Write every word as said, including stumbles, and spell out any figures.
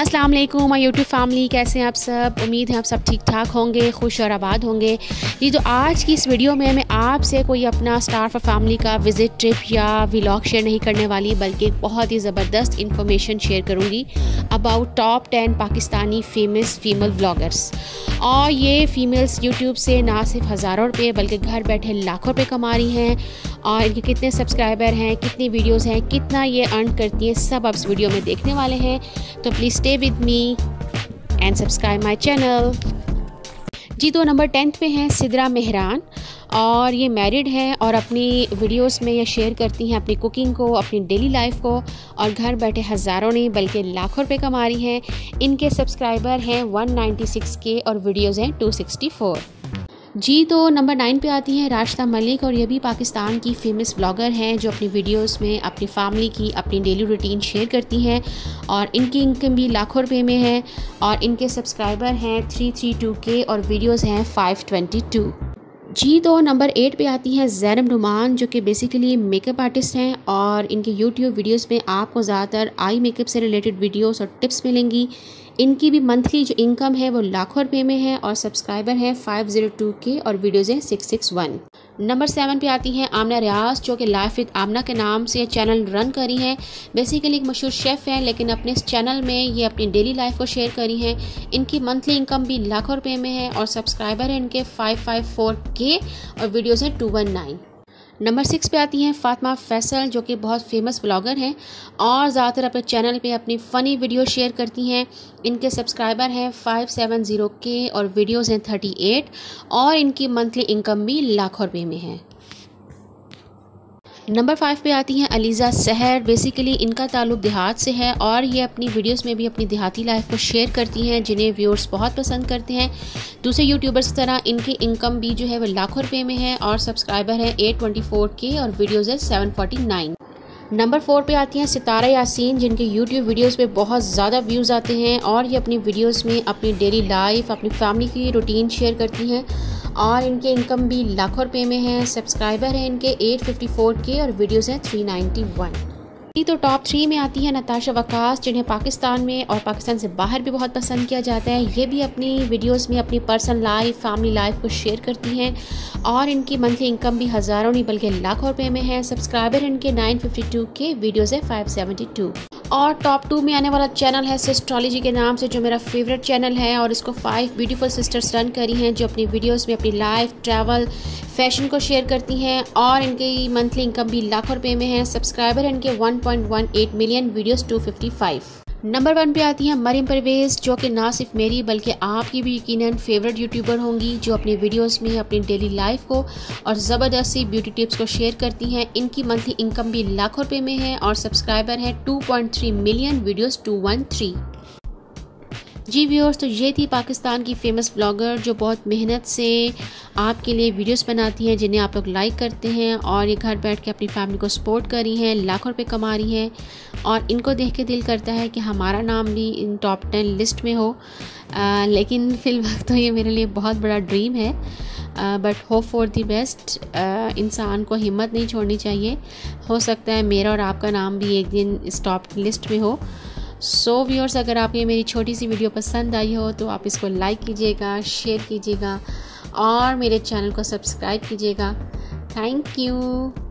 अस्सलाम वालेकुम my YouTube family, कैसे हैं आप सब। उम्मीद है आप सब ठीक ठाक होंगे, खुश और आबाद होंगे। जी तो आज की इस वीडियो में मैं आपसे कोई अपना स्टार फॉर फैमिली का विज़िट ट्रिप या व्लॉग शेयर नहीं करने वाली, बल्कि बहुत ही ज़बरदस्त इन्फॉर्मेशन शेयर करूँगी about top ten Pakistani famous female vloggers. और ये फ़ीमेल्स यूट्यूब से ना सिर्फ हज़ारों रुपये बल्कि घर बैठे लाखों रुपये कमा रही हैं, और इनके कितने सब्सक्राइबर हैं, कितनी वीडियोस हैं, कितना ये अर्न करती हैं, सब आप इस वीडियो में देखने वाले हैं। तो please stay with me and subscribe my channel. जी तो नंबर टेंथ पे हैं सिद्रा मेहरान, और ये मैरिड हैं और अपनी वीडियोस में ये शेयर करती हैं अपनी कुकिंग को, अपनी डेली लाइफ को, और घर बैठे हज़ारों नहीं बल्कि लाखों रुपए कमा रही हैं। इनके सब्सक्राइबर हैं वन नाइन्टी सिक्स के और वीडियोज़ हैं टू सिक्सटी फोर। जी तो नंबर नाइन पे आती हैं राशिदा मलिक, और ये भी पाकिस्तान की फेमस ब्लॉगर हैं जो अपनी वीडियोस में अपनी फैमिली की अपनी डेली रूटीन शेयर करती हैं, और इनकी इनकम भी लाखों रुपए में है। और इनके सब्सक्राइबर हैं थ्री थ्री टू के और वीडियोस हैं फाइव ट्वेंटी टू। जी तो नंबर एट पे आती हैं ज़ैनब नुमान, जो कि बेसिकली मेकअप आर्टिस्ट हैं, और इनके यूट्यूब वीडियोस में आपको ज़्यादातर आई मेकअप से रिलेटेड वीडियोस और टिप्स मिलेंगी। इनकी भी मंथली जो इनकम है वो लाखों रुपए में है, और सब्सक्राइबर हैं फाइव ज़ीरो टू के और वीडियोज़ हैं six six one. Number seven पे आती हैं आमना रियाज, जो कि लाइफ विद आमना के नाम से चैनल रन करी हैं। बेसिकली एक मशहूर शेफ़ हैं, लेकिन अपने इस चैनल में ये अपनी डेली लाइफ को शेयर करी हैं। इनकी मंथली इनकम भी लाखों रुपए में है, और सब्सक्राइबर हैं इनके फाइव फाइव फोर के और वीडियोज़ हैं two one nine. Number six पे आती हैं फातिमा फैसल, जो कि बहुत फेमस ब्लॉगर हैं और ज़्यादातर अपने चैनल पे अपनी फ़नी वीडियो शेयर करती हैं। इनके सब्सक्राइबर हैं फाइव सेवन ज़ीरो के और वीडियोज़ हैं थर्टी एट, और इनकी मंथली इनकम भी लाखों रुपए में है। नंबर फाइव पे आती हैं अलीज़ा सहर। बेसिकली इनका ताल्लुक देहात से है, और ये अपनी वीडियोस में भी अपनी देहाती लाइफ को शेयर करती हैं, जिन्हें व्यूअर्स बहुत पसंद करते हैं। दूसरे यूट्यूबर्स की तरह इनकी इनकम भी जो है वो लाखों रुपए में है, और सब्सक्राइबर है एट ट्वेंटी फोर के और वीडियोज़ है seven forty nine. Number four पे आती हैं सितारा यासीन, जिनके यूट्यूब वीडियोस पे बहुत ज़्यादा व्यूज़ आते हैं, और ये अपनी वीडियोस में अपनी डेली लाइफ, अपनी फैमिली की रूटीन शेयर करती हैं, और इनके इनकम भी लाखों रुपए में है। सब्सक्राइबर हैं इनके एट फिफ्टी फोर के और वीडियोस हैं थ्री नाइन्टी वन। तो टॉप थ्री में आती है नताशा वकास, जिन्हें पाकिस्तान में और पाकिस्तान से बाहर भी बहुत पसंद किया जाता है। ये भी अपनी वीडियोस में अपनी पर्सनल लाइफ, फैमिली लाइफ को शेयर करती हैं, और इनकी मंथली इनकम भी हज़ारों नहीं बल्कि लाखों रुपए में है। सब्सक्राइबर इनके नाइन फिफ्टी टू के, वीडियोज़ है फाइव सेवेंटी टू। और टॉप टू में आने वाला चैनल है सिस्ट्रोलॉजी के नाम से, जो मेरा फेवरेट चैनल है, और इसको फाइव ब्यूटीफुल सिस्टर्स रन करी हैं, जो अपनी वीडियोस में अपनी लाइफ, ट्रैवल, फैशन को शेयर करती हैं, और इनकी मंथली इनकम भी लाखों रुपए में है। सब्सक्राइबर इनके one point one eight million, videos two fifty five. Number one पे आती हैं मरियम परवेज़, जो कि ना सिर्फ मेरी बल्कि आपकी भी यकीनन फेवरेट यूट्यूबर होंगी, जो अपनी वीडियोस में अपनी डेली लाइफ को और ज़बरदस्ती ब्यूटी टिप्स को शेयर करती हैं। इनकी मंथली इनकम भी लाखों रुपए में है, और सब्सक्राइबर है two point three million, videos two one three. जी व्यूअर्स, तो ये थी पाकिस्तान की फेमस ब्लॉगर जो बहुत मेहनत से आपके लिए वीडियोस बनाती हैं, जिन्हें आप लोग लाइक करते हैं, और ये घर बैठ के अपनी फैमिली को सपोर्ट कर रही हैं, लाखों रुपए कमा रही हैं, और इनको देख के दिल करता है कि हमारा नाम भी इन टॉप टेन लिस्ट में हो। आ, लेकिन फिलहाल तो ये मेरे लिए बहुत बड़ा ड्रीम है, but hope for the best. इंसान को हिम्मत नहीं छोड़नी चाहिए, हो सकता है मेरा और आपका नाम भी एक दिन इस टॉप लिस्ट में हो। सो so, व्यूअर्स, अगर आपको ये मेरी छोटी सी वीडियो पसंद आई हो तो आप इसको लाइक कीजिएगा, शेयर कीजिएगा, और मेरे चैनल को सब्सक्राइब कीजिएगा। Thank you.